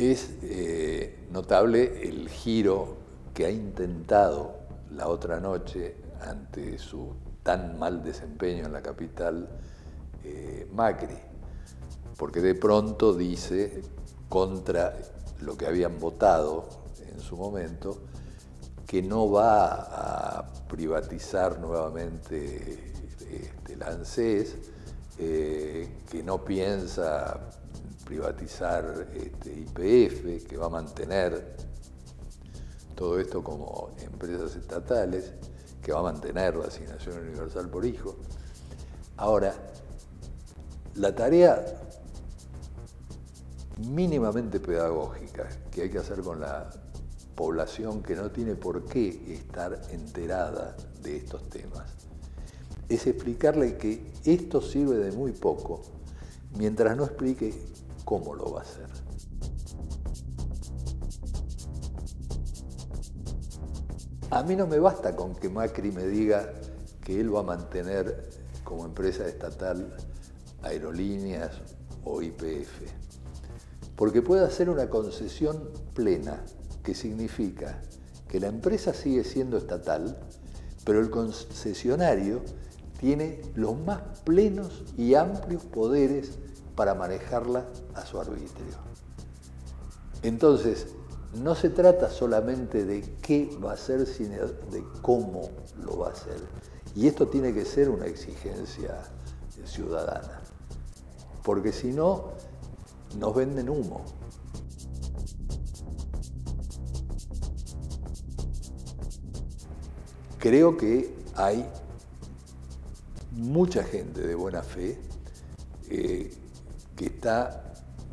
Es notable el giro que ha intentado la otra noche ante su tan mal desempeño en la capital Macri, porque de pronto dice, contra lo que habían votado en su momento, que no va a privatizar nuevamente la ANSES, que no piensa privatizar YPF, que va a mantener todo esto como empresas estatales, que va a mantener la asignación universal por hijo. Ahora, la tarea mínimamente pedagógica que hay que hacer con la población que no tiene por qué estar enterada de estos temas es explicarle que esto sirve de muy poco mientras no explique cómo lo va a hacer. A mí no me basta con que Macri me diga que él va a mantener como empresa estatal Aerolíneas o YPF, porque puede hacer una concesión plena, que significa que la empresa sigue siendo estatal, pero el concesionario tiene los más plenos y amplios poderes para manejarla a su arbitrio. Entonces, no se trata solamente de qué va a hacer, sino de cómo lo va a hacer. Y esto tiene que ser una exigencia ciudadana, porque si no, nos venden humo. Creo que hay mucha gente de buena fe que está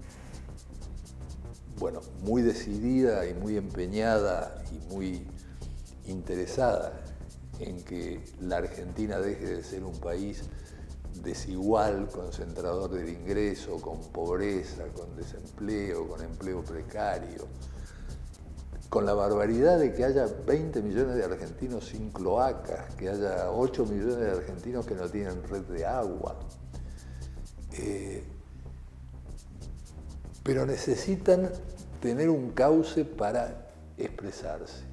muy decidida y muy empeñada y muy interesada en que la Argentina deje de ser un país desigual, concentrador del ingreso, con pobreza, con desempleo, con empleo precario, con la barbaridad de que haya 20 millones de argentinos sin cloacas, que haya 8 millones de argentinos que no tienen red de agua. Pero necesitan tener un cauce para expresarse.